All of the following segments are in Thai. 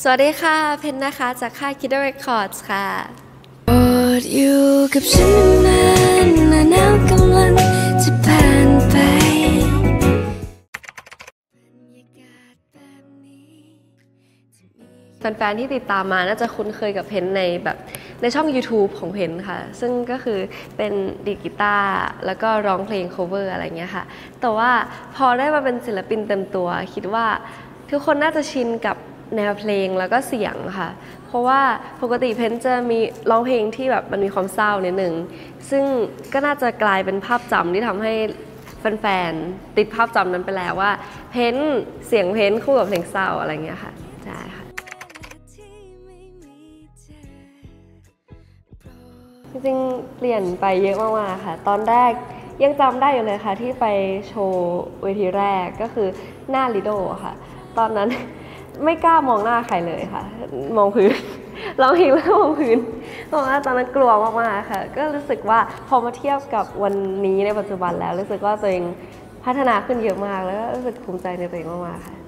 สวัสดีค่ะเพนนะคะจากค่าย Kidder Records ค่ะโปรดอยู่กับฉันนานๆหน้าหนาวกำลังจะผ่านไปแฟนๆที่ติดตามมาน่าจะคุ้นเคยกับเพนในช่อง YouTube ของเพนค่ะซึ่งก็คือเป็นดีดกีตาร์แล้วก็ร้องเพลง cover อะไรเงี้ยค่ะแต่ว่าพอได้มาเป็นศิลปินเต็มตัวคิดว่าทุกคนน่าจะชินกับแนวเพลงแล้วก็เสียงค่ะเพราะว่าปกติเพนจะมีร้องเพลงที่แบบมันมีความเศร้านิดนึงซึ่งก็น่าจะกลายเป็นภาพจำที่ทำให้แฟนๆติดภาพจำนั้นไปแล้วว่าเพนเสียงเพนคู่กับเพลงเศร้าอะไรเงี้ยค่ะใช่ค่ะจริงๆเปลี่ยนไปเยอะมากๆค่ะตอนแรกยังจำได้อยู่เลยค่ะที่ไปโชว์เวทีแรกก็คือหน้าลิโดค่ะตอนนั้นไม่กล้ามองหน้าใครเลยค่ะมองพื้นร้องเพลงแล้วมองพื้นเพราะว่าตอนนั้นกลัวมากๆค่ะก็รู้สึกว่าพอมาเทียบกับวันนี้ในปัจจุบันแล้วรู้สึกว่าตัวเองพัฒนาขึ้นเยอะมากแล้วก็รู้สึกภูมิใจในตัวเองมากๆค่ะ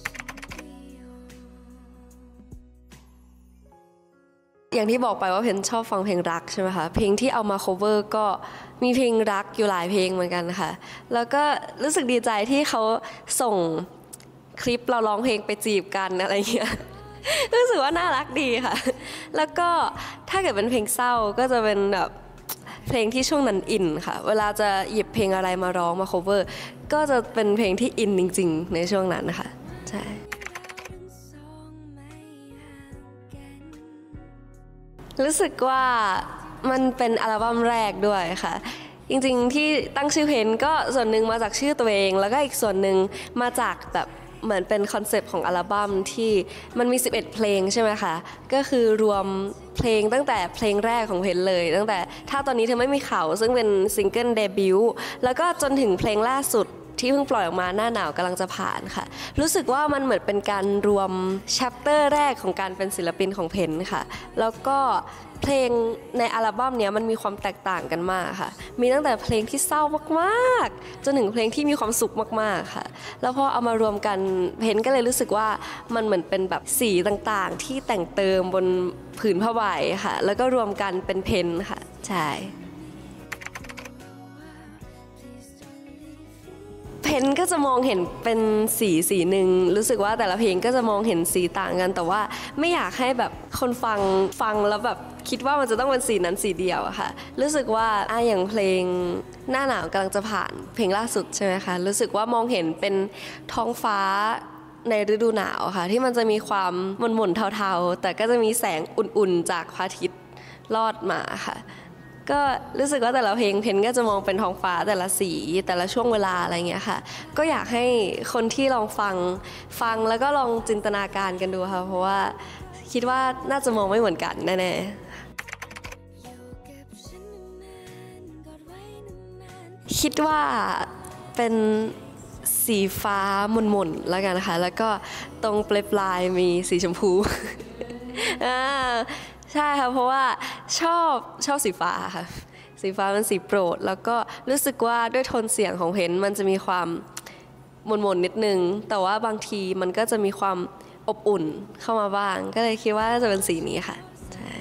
อย่างที่บอกไปว่าเพนชอบฟังเพลงรักใช่ไหมคะเพลงที่เอามา cover ก็มีเพลงรักอยู่หลายเพลงเหมือนกันค่ะแล้วก็รู้สึกดีใจที่เขาส่งคลิปเราร้องเพลงไปจีบกันอะไรเงี้ยรู้สึกว่าน่ารักดีค่ะแล้วก็ถ้าเกิดเป็นเพลงเศร้าก็จะเป็นแบบเพลงที่ช่วงนั้นอินค่ะเวลาจะหยิบเพลงอะไรมาร้องมา cover ก็จะเป็นเพลงที่อินจริงๆในช่วงนั้นนะคะใช่รู้สึกว่ามันเป็นอัลบั้มแรกด้วยค่ะจริงๆที่ตั้งชื่อเพลงก็ส่วนหนึ่งมาจากชื่อตัวเองแล้วก็อีกส่วนหนึ่งมาจากแบบเหมือนเป็นคอนเซปต์ของอัลบั้มที่มันมี11เพลงใช่ไหมคะก็คือรวมเพลงตั้งแต่เพลงแรกของเพลงเลยตั้งแต่ถ้าตอนนี้เธอไม่มีเขาซึ่งเป็นซิงเกิลเดบิวต์แล้วก็จนถึงเพลงล่าสุดที่เพิ่งปล่อยออกมาหน้าหนาวกำลังจะผ่านค่ะรู้สึกว่ามันเหมือนเป็นการรวมแชปเตอร์แรกของการเป็นศิลปินของเพนค่ะแล้วก็เพลงในอัลบั้มนี้มันมีความแตกต่างกันมากค่ะมีตั้งแต่เพลงที่เศร้ามากๆจนถึงเพลงที่มีความสุขมากๆค่ะแล้วพอเอามารวมกันเพนก็เลยรู้สึกว่ามันเหมือนเป็นแบบสีต่างๆที่แต่งเติมบนผืนผ้าใบค่ะแล้วก็รวมกันเป็นเพนค่ะใช่เพนก็จะมองเห็นเป็นสีหนึ่งรู้สึกว่าแต่ละเพลงก็จะมองเห็นสีต่างกันแต่ว่าไม่อยากให้แบบคนฟังแล้วแบบคิดว่ามันจะต้องเป็นสีนั้นสีเดียวอะค่ะรู้สึกว่าอย่างเพลงหน้าหนาวกำลังจะผ่านเพลงล่าสุดใช่ไหมคะรู้สึกว่ามองเห็นเป็นท้องฟ้าในฤดูหนาวค่ะที่มันจะมีความหม่นๆเทาๆแต่ก็จะมีแสงอุ่นๆจากพระอาทิตย์ลอดมาค่ะก็รู้สึกว่าแต่ละเพลงเพนก็จะมองเป็นท้องฟ้าแต่ละสีแต่ละช่วงเวลาอะไรเงี้ยค่ะก็อยากให้คนที่ลองฟังแล้วก็ลองจินตนาการกันดูค่ะเพราะว่าคิดว่าน่าจะมองไม่เหมือนกันแน่ๆคิดว่าเป็นสีฟ้าหม่นๆแล้วกันค่ะแล้วก็ตรงปลายมีสีชมพูใช่ค่ะเพราะว่าชอบสีฟ้าค่ะสีฟ้าเป็นสีโปรดแล้วก็รู้สึกว่าด้วยโทนเสียงของเพนมันจะมีความหม่นๆนิดนึงแต่ว่าบางทีมันก็จะมีความอบอุ่นเข้ามาบ้างก็เลยคิดว่าจะเป็นสีนี้ค่ะใช่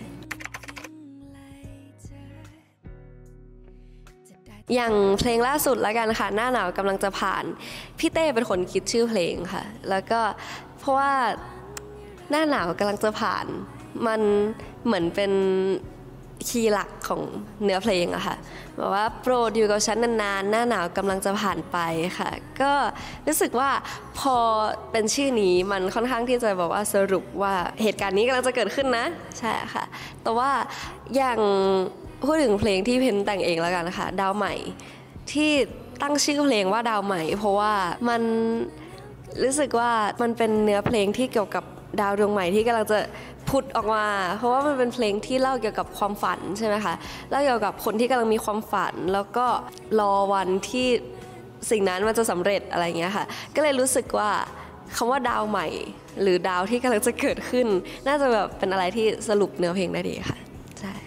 อย่างเพลงล่าสุดแล้วกันค่ะหน้าหนาวกำลังจะผ่านพี่เต้เป็นคนคิดชื่อเพลงค่ะแล้วก็เพราะว่าหน้าหนาวกำลังจะผ่านมันเหมือนเป็นคีย์หลักของเนื้อเพลงอะค่ะบอกว่าโปรดอยู่กับฉันนานๆหน้าหนาวกำลังจะผ่านไปค่ะก็รู้สึกว่าพอเป็นชื่อนี้มันค่อนข้างที่จะบอกว่าสรุปว่าเหตุการณ์นี้กำลังจะเกิดขึ้นนะใช่ค่ะแต่ว่าอย่างพูดถึงเพลงที่เพนแต่งเองแล้วกันนะคะดาวใหม่ที่ตั้งชื่อเพลงว่าดาวใหม่เพราะว่ามันรู้สึกว่ามันเป็นเนื้อเพลงที่เกี่ยวกับดาวดวงใหม่ที่กำลังจะผุดออกมาเพราะว่ามันเป็นเพลงที่เล่าเกี่ยวกับความฝันใช่ไหมคะเล่าเกี่ยวกับคนที่กำลังมีความฝันแล้วก็รอวันที่สิ่งนั้นมันจะสำเร็จอะไรเงี้ยค่ะก็เลยรู้สึกว่าคำว่าดาวใหม่หรือดาวที่กำลังจะเกิดขึ้นน่าจะแบบเป็นอะไรที่สรุปเนื้อเพลงได้ดีค่ะใช่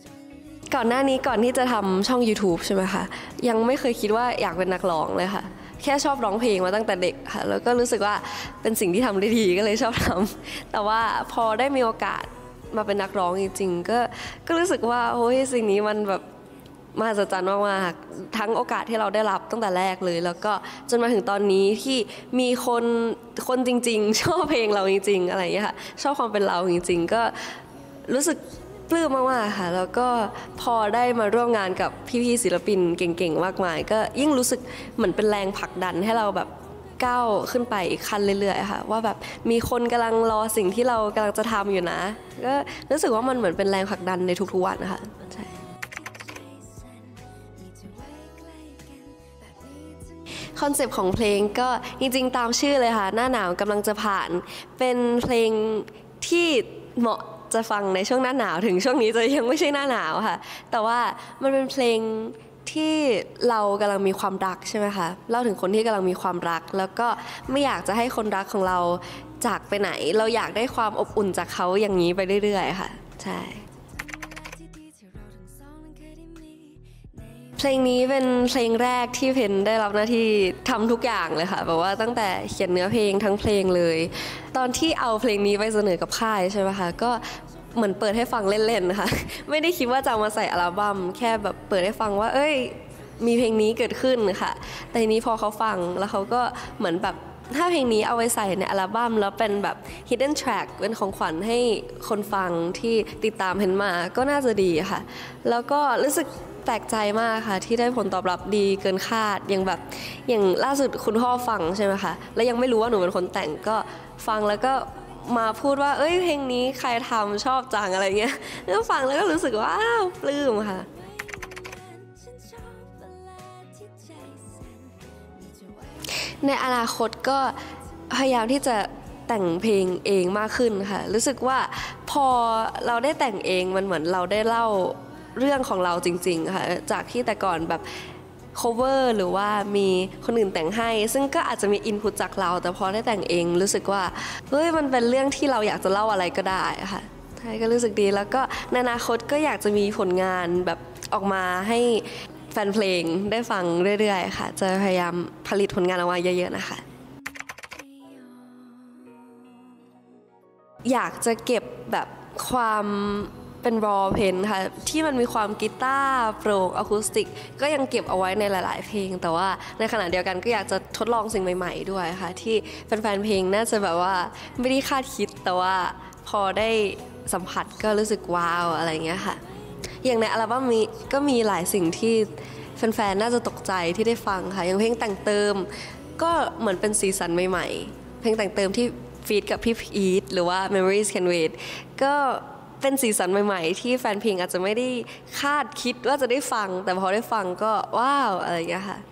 ก่อนหน้านี้ก่อนที่จะทำช่อง YouTube ใช่ไหมคะยังไม่เคยคิดว่าอยากเป็นนักร้องเลยค่ะแค่ชอบร้องเพลงมาตั้งแต่เด็กค่ะแล้วก็รู้สึกว่าเป็นสิ่งที่ทำได้ดีก็เลยชอบทำแต่ว่าพอได้มีโอกาสมาเป็นนักร้องจริงๆก็รู้สึกว่าโอ้ยสิ่งนี้มันแบบมหัศจรรย์มากๆทั้งโอกาสที่เราได้รับตั้งแต่แรกเลยแล้วก็จนมาถึงตอนนี้ที่มีคนจริงๆชอบเพลงเราจริงๆอะไรอย่างเงี้ยค่ะชอบความเป็นเราจริงๆก็รู้สึกปลื้มมากๆค่ะแล้วก็พอได้มาร่วมงานกับพี่ๆศิลปินเก่งๆมากมายก็ยิ่งรู้สึกเหมือนเป็นแรงผลักดันให้เราแบบก้าวขึ้นไปอีกขั้นเรื่อยๆค่ะว่าแบบมีคนกำลังรอสิ่งที่เรากำลังจะทำอยู่นะก็รู้สึกว่ามันเหมือนเป็นแรงผลักดันในทุกๆวันนะคะใช่คอนเซปต์ของเพลงก็จริงๆตามชื่อเลยค่ะหน้าหนาวกำลังจะผ่านเป็นเพลงที่เหมาะจะฟังในช่วงหน้าหนาวถึงช่วงนี้จะยังไม่ใช่หน้าหนาวค่ะแต่ว่ามันเป็นเพลงที่เรากำลังมีความรักใช่ไหมคะเล่าถึงคนที่กำลังมีความรักแล้วก็ไม่อยากจะให้คนรักของเราจากไปไหนเราอยากได้ความอบอุ่นจากเขาอย่างนี้ไปเรื่อยๆค่ะใช่เพลงนี้เป็นเพลงแรกที่เพนได้รับหน้าที่ทำทุกอย่างเลยค่ะแบบว่าตั้งแต่เขียนเนื้อเพลงทั้งเพลงเลยตอนที่เอาเพลงนี้ไปเสนอกับค่ายใช่ไหมคะก็เหมือนเปิดให้ฟังเล่นๆนะคะไม่ได้คิดว่าจะเอามาใส่อัลบั้มแค่แบบเปิดให้ฟังว่าเอ้ยมีเพลงนี้เกิดขึ้นค่ะแต่ทีนี้พอเขาฟังแล้วเขาก็เหมือนแบบถ้าเพลงนี้เอาไว้ใส่ในอัลบั้มแล้วเป็นแบบ hidden track เป็นของขวัญให้คนฟังที่ติดตามเพนมาก็น่าจะดีค่ะแล้วก็รู้สึกแปลกใจมากค่ะที่ได้ผลตอบรับดีเกินคาดอย่างล่าสุดคุณพ่อฟังใช่ไหมคะแล้วยังไม่รู้ว่าหนูเป็นคนแต่งก็ฟังแล้วก็มาพูดว่าเอ้ยเพลงนี้ใครทำชอบจังอะไรเงี้ยแล้วฟังแล้วก็รู้สึกว่าปลื้มค่ะในอนาคตก็พยายามที่จะแต่งเพลงเองมากขึ้นค่ะรู้สึกว่าพอเราได้แต่งเองมันเหมือนเราได้เล่าเรื่องของเราจริงๆค่ะจากที่แต่ก่อนแบบ cover หรือว่ามีคนอื่นแต่งให้ซึ่งก็อาจจะมี input จากเราแต่พอได้แต่งเองรู้สึกว่าเฮ้ยมันเป็นเรื่องที่เราอยากจะเล่าอะไรก็ได้ค่ะใช่ก็รู้สึกดีแล้วก็ในอนาคตก็อยากจะมีผลงานแบบออกมาให้แฟนเพลงได้ฟังเรื่อยๆค่ะจะพยายามผลิตผลงานออกมาเยอะๆนะคะอยากจะเก็บแบบความเป็น raw pen ค่ะที่มันมีความกีตาร์โปร่งอะคูสติกก็ยังเก็บเอาไว้ในหลายๆเพลงแต่ว่าในขณะเดียวกันก็อยากจะทดลองสิ่งใหม่ๆด้วยค่ะที่แฟนๆเพลงน่าจะแบบว่าไม่ได้คาดคิดแต่ว่าพอได้สัมผัสก็รู้สึกว้าวอะไรเงี้ยค่ะอย่างในอัลบั้มนี้ก็มีหลายสิ่งที่แฟนๆน่าจะตกใจที่ได้ฟังค่ะอย่างเพลงแต่งเติมก็เหมือนเป็นสีสันใหม่ๆเพลงแต่งเติมที่ฟีดกับพี่พีทหรือว่า Memories Can Wait ก็เป็นสีสันใหม่ๆที่แฟนเพลงอาจจะไม่ได้คาดคิดว่าจะได้ฟังแต่พอได้ฟังก็ว้าวอะไรอย่างเงี้ยค่ะ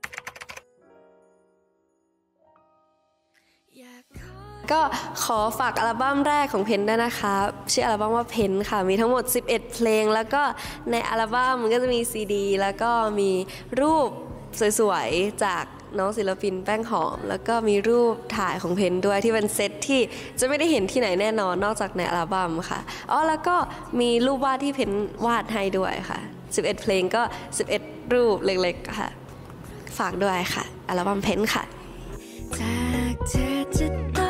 ก็ขอฝากอัลบั้มแรกของเพนด้วยนะคะชื่ออัลบั้มว่าเพนค่ะมีทั้งหมด11เพลงแล้วก็ในอัลบั้มมันก็จะมีซีดีแล้วก็มีรูปสวยๆจากน้องศิลปินแป้งหอมแล้วก็มีรูปถ่ายของเพนด้วยที่เป็นเซตที่จะไม่ได้เห็นที่ไหนแน่นอนนอกจากในอัลบั้มค่ะแล้วก็มีรูปวาดที่เพนวาดให้ด้วยค่ะ11เพลงก็11รูปเล็กๆค่ะฝากด้วยค่ะอัลบั้มเพนค่ะจากเธอจะ